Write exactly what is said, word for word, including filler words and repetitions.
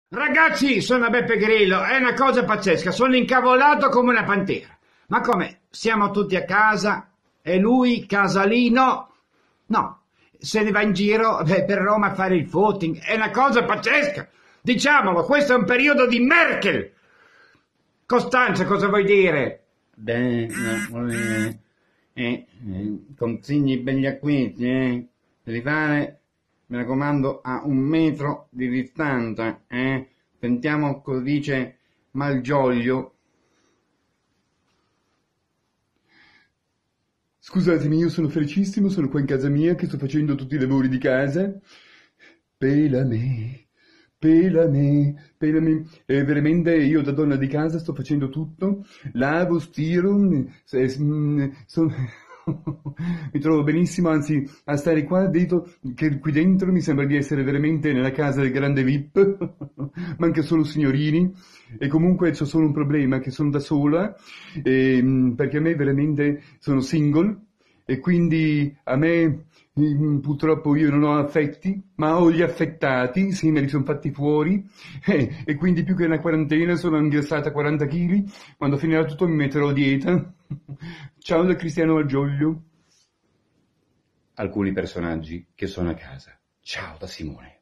Ragazzi, sono Beppe Grillo, è una cosa pazzesca, sono incavolato come una pantera. Ma come? Siamo tutti a casa e lui casalino? No, se ne va in giro beh, per Roma a fare il footing, è una cosa pazzesca. Diciamolo, questo è un periodo di Merkel. Costanza, cosa vuoi dire? Beh, no, eh, eh, eh, consigli belli acquisti, eh. Devi fare, mi raccomando, a un metro di distanza, eh. Sentiamo cosa dice Malgioglio. Scusatemi, io sono felicissimo, sono qua in casa mia che sto facendo tutti i lavori di casa. Pelame, pelame, pelame. E veramente io da donna di casa sto facendo tutto. Lavo, stiro, se- mm, son- mi trovo benissimo, anzi a stare qua dentro, che qui dentro mi sembra di essere veramente nella casa del grande V I P, manca solo signorini. E comunque c'ho solo un problema, che sono da sola, ehm, perché a me veramente sono single e quindi a me mm, purtroppo io non ho affetti, ma ho gli affettati, sì, me li sono fatti fuori eh, e quindi più che una quarantena sono ingrassata quaranta chili, quando finirà tutto mi metterò a dieta. Ciao da Cristiano Malgioglio. Alcuni personaggi che sono a casa. Ciao da Simone.